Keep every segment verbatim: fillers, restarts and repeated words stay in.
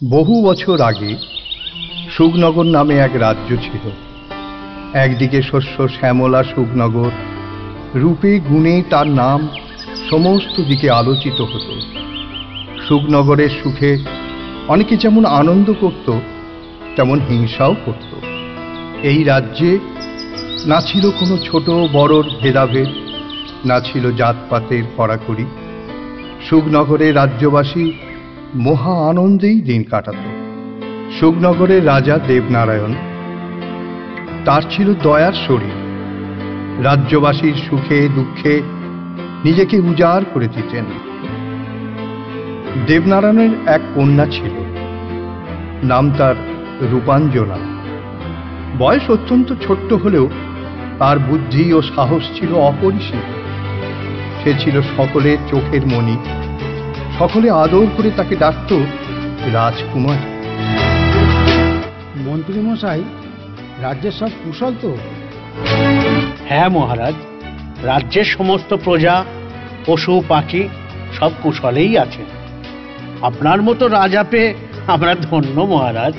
বহু বছর আগে শুকনগর নামে এক রাজ্য ছিল। একদিকে শস্য শ্যামলা শুকনগর, রূপে গুণে তার নাম সমস্ত দিকে আলোচিত হতো। শুকনগরের সুখে অনেকে যেমন আনন্দ করত, তেমন হিংসাও করত। এই রাজ্যে না ছিল কোনো ছোট বড়র ভেদাভেদ, না ছিল জাতপাতের কড়াকড়ি। শুকনগরের রাজ্যবাসী মহা আনন্দেই দিন কাটাত। শুকনগরের রাজা দেবনারায়ণ, তার ছিল দয়ার শরীর। রাজ্যবাসীর সুখে দুঃখে নিজেকে উজাড় করে দিতেন। দেবনারায়ণের এক কন্যা ছিল, নাম তার রূপাঞ্জনা। বয়স অত্যন্ত ছোট্ট হলেও তার বুদ্ধি ও সাহস ছিল অপরিসীম। সে ছিল সকলের চোখের মণি। সকলে আদর করে তাকে ডাকত রাজকুমার। মন্ত্রী মশাই, রাজ্যের সব কুশল তো? হ্যাঁ মহারাজ, রাজ্যের সমস্ত প্রজা, পশু পাখি সব কুশলেই আছে। আপনার মতো রাজা পেয়ে আমরা ধন্য মহারাজ।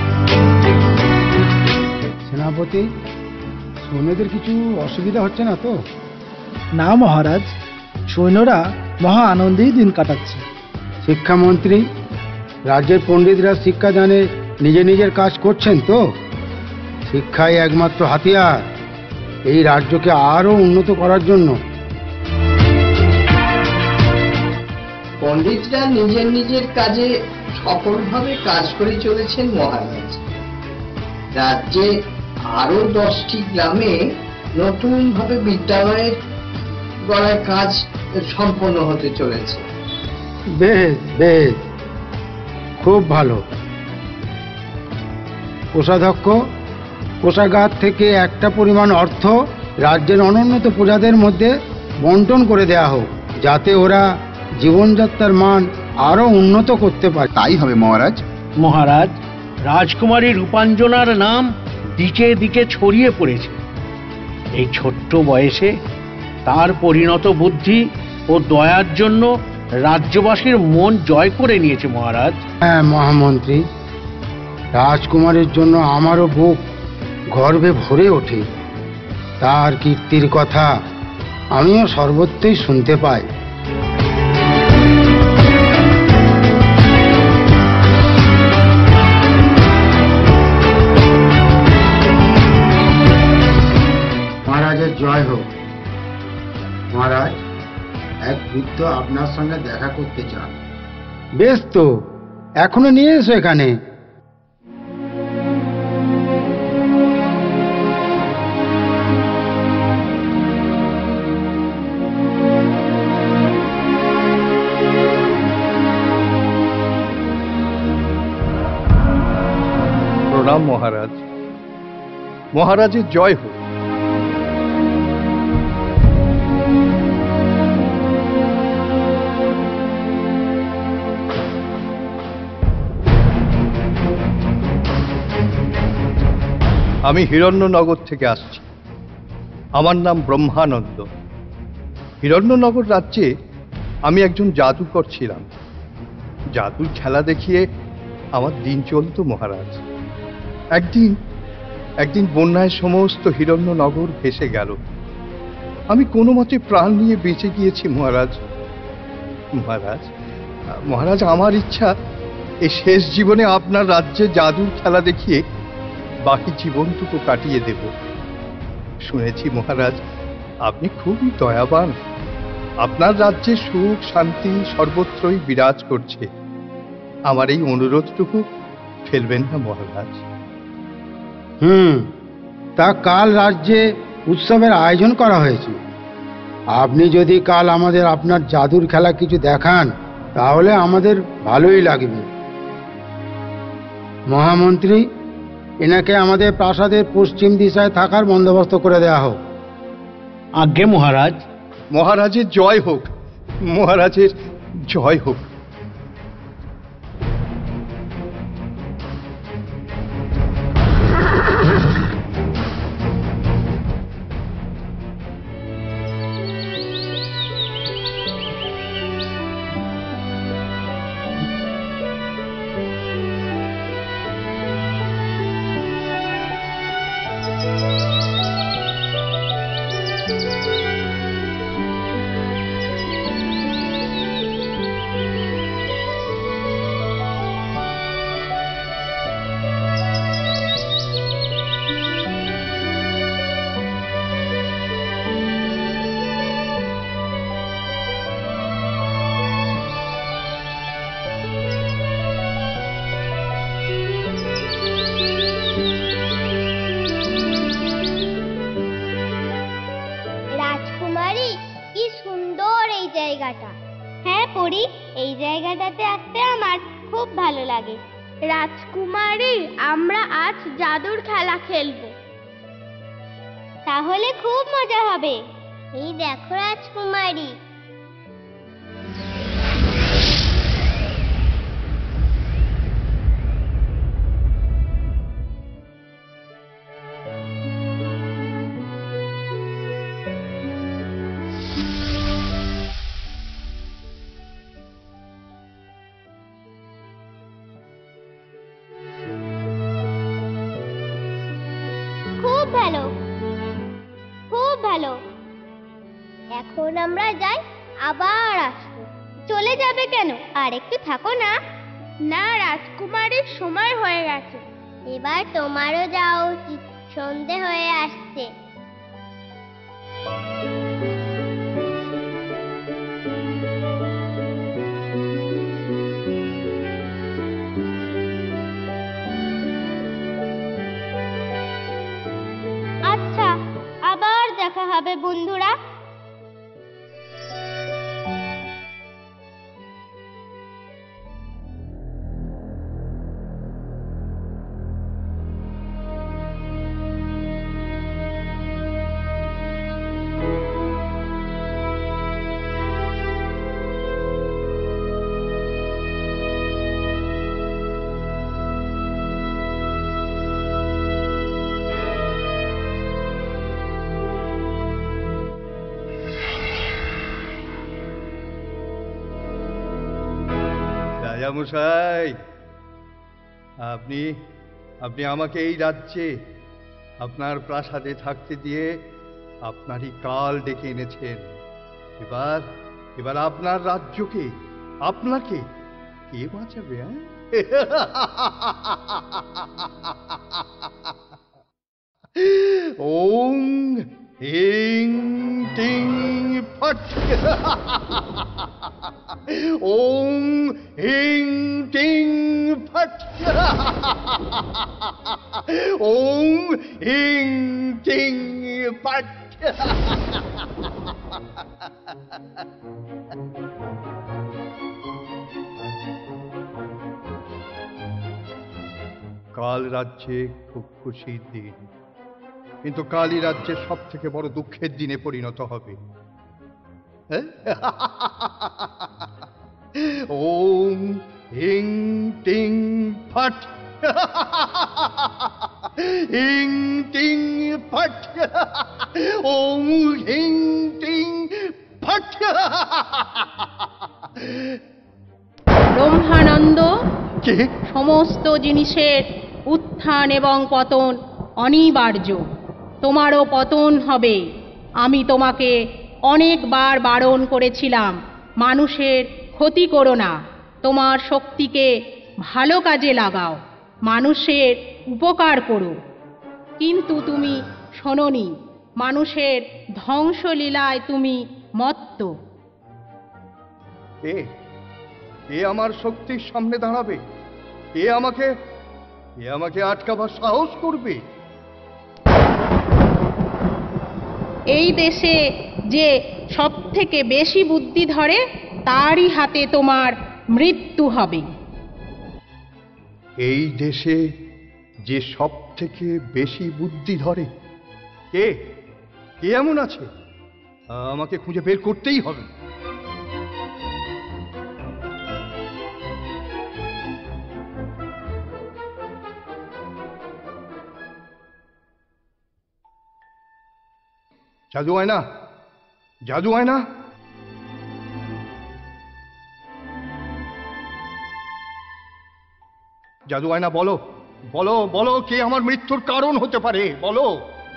সেনাপতি, সৈন্যদের কিছু অসুবিধা হচ্ছে না তো? না মহারাজ, সৈন্যরা মহা আনন্দেই দিন কাটাচ্ছে। শিক্ষামন্ত্রী, রাজ্যের পণ্ডিতরা শিক্ষা দানে নিজে নিজের কাজ করছেন তো? শিক্ষাই একমাত্র হাতিয়ার এই রাজ্যকে আরো উন্নত করার জন্য। পণ্ডিতরা নিজের নিজের কাজে সফলভাবে কাজ করে চলেছেন মহারাজ। রাজ্যে আরো দশটি গ্রামে নতুন ভাবে বিদ্যালয়ের গড়ার কাজ সম্পন্ন হতে চলেছে। বেশ বেশ, খুব ভালো। কোষাধ্যক্ষ, কোষাগার থেকে একটা পরিমাণ অর্থ রাজ্যের অনুন্নত প্রজাদের মধ্যে বন্টন করে দেয়া হোক, যাতে ওরা জীবনযাত্রার মান আরো উন্নত করতে পারে। তাই হবে মহারাজ। মহারাজ, রাজকুমারী রূপাঞ্জনার নাম দিকে দিকে ছড়িয়ে পড়েছে। এই ছোট্ট বয়সে তার পরিণত বুদ্ধি ও দয়ার জন্য রাজ্যবাসীর মন জয় করে নিয়েছে মহারাজ। হ্যাঁ মহামন্ত্রী, রাজকুমারের জন্য আমারও বুক গর্বে ভরে ওঠে। তার কীর্তির কথা আমিও সর্বত্রই শুনতে পাই। মহারাজের জয় হোক। মহারাজ, এক বৃদ্ধ আপনার সঙ্গে দেখা করতে চান। বেশ তো, এখনো নিয়ে এসো এখানে। প্রণাম মহারাজ। মহারাজের জয় হোক। আমি হিরণ্যনগর থেকে আসছি। আমার নাম ব্রহ্মানন্দ। হিরণ্যনগর রাজ্যে আমি একজন জাদুকর ছিলাম। জাদুর খেলা দেখিয়ে আমার দিন চলত মহারাজ। একদিন একদিন বন্যায় সমস্ত হিরণ্যনগর ভেসে গেল। আমি কোনো মতে প্রাণ নিয়ে বেঁচে গিয়েছি মহারাজ। মহারাজ মহারাজ আমার ইচ্ছা এই শেষ জীবনে আপনার রাজ্যে জাদুর খেলা দেখিয়ে বাকি জীবনটুকু কাটিয়ে দেব। শুনেছি মহারাজ আপনি খুবই দয়াবান। আপনার রাজ্যে সুখ শান্তি সর্বত্রই বিরাজ করছে। আমার এই অনুরোধটুকু ফেলবেন না মহারাজ। হুম, তা কাল রাজ্যে উৎসবের আয়োজন করা হয়েছে। আপনি যদি কাল আমাদের আপনার জাদুর খেলা কিছু দেখান, তাহলে আমাদের ভালোই লাগবে। মহামন্ত্রী, এনাকে আমাদের প্রাসাদের পশ্চিম দিশায় থাকার বন্দোবস্ত করে দেয়া হোক। আজ্ঞে মহারাজ। মহারাজের জয় হোক। মহারাজের জয় হোক। জায়গাটা। হ্যাঁ পরি, এই জায়গাটাতে আসতে আমার খুব ভালো লাগে। রাজকুমারী, আমরা আজ জাদুর খেলা খেলবো। তাহলে খুব মজা হবে। এই দেখো রাজকুমারী। খুব ভালো, খুব ভালো। এখন আমরা যাই, আবার আসবো। চলে যাবে কেন? আর একটু থাকো না। না রাজকুমারীর সময় হয়ে গেছে। এবার তোমারও যাওয়া উচিত, সন্ধে হয়ে আসছে। আচ্ছা, আবার দেখা হবে বন্ধুরা। রাজামশাই, আপনি আপনি আমাকে এই রাজ্যে আপনার প্রাসাদে থাকতে দিয়ে আপনারই কাল ডেকে এনেছেন। এবার এবার আপনার রাজ্যকে, আপনাকে কে বাঁচাবে? হ্যাঁ, ওং হিং টিং ফট। ওং হিং টিং ফট। ওং হিং টিং ফট। কাল রাজ্যে খুব খুশির দিন, কিন্তু কালই রাজ্যের সব থেকে বড় দুঃখের দিনে পরিণত হবে। ওং হিং টিং ফট। হিং টিং ফট। ওং হিং টিং ফট। ব্রহ্মানন্দ, কে? সমস্ত জিনিসের উত্থান এবং পতন অনিবার্য। তোমারও পতন হবে। আমি তোমাকে অনেকবার বারণ করেছিলাম, মানুষের ক্ষতি করো না, তোমার শক্তিকে ভালো কাজে লাগাও, মানুষের উপকার করো। কিন্তু তুমি শোনোনি, মানুষের ধ্বংসলীলায় তুমি মত্ত। কে কে আমার শক্তির সামনে দাঁড়াবে? কে আমাকে কে আমাকে আটকাবার সাহস করবে? এই দেশে যে সব থেকে বেশি বুদ্ধি ধরে, তারই হাতে তোমার মৃত্যু হবে। এই দেশে যে সব থেকে বেশি বুদ্ধি ধরে, কে কে এমন আছে? আমাকে খুঁজে বের করতেই হবে। জাদু আয়না, জাদু আয়না। জাদু আয়না, বলো বলো বলো, কে আমার মৃত্যুর কারণ হতে পারে? বলো।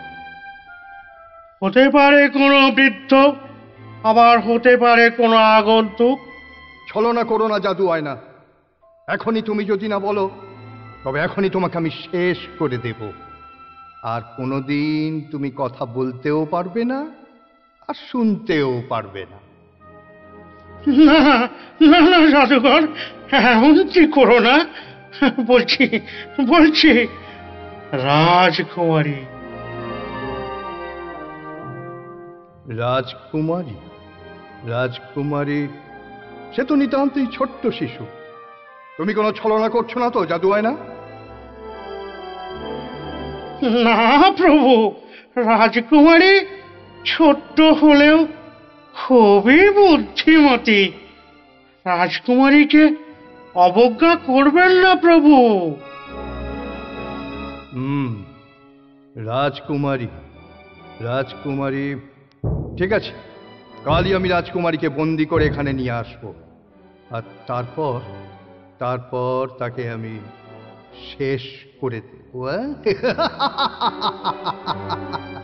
হতে পারে কোনো বৃদ্ধ, আবার হতে পারে কোনো আগন্তুক। ছলনা করো না জাদু আয়না। এখনই তুমি যদি না বলো, তবে এখনই তোমাকে আমি শেষ করে দেব। আর কোনোদিন তুমি কথা বলতেও পারবে না, আর শুনতেও পারবে না। না না না জাদুকর, এমনটি করো না। বলছি বলছি রাজকুমারী সে তো নিতান্তই ছোট্ট শিশু। তুমি কোনো ছলনা করছো না তো, জাদু হয় না? না প্রভু, রাজকুমারী ছোট্ট হলেও খুবই বুদ্ধিমতী। রাজকুমারীকে অবজ্ঞা করবেন না প্রভু। হুম, রাজকুমারী রাজকুমারী ঠিক আছে, কালই আমি রাজকুমারীকে বন্দি করে এখানে নিয়ে আসবো, আর তারপর তারপর তাকে আমি শেষ করে দেবো। হ্যাঁ?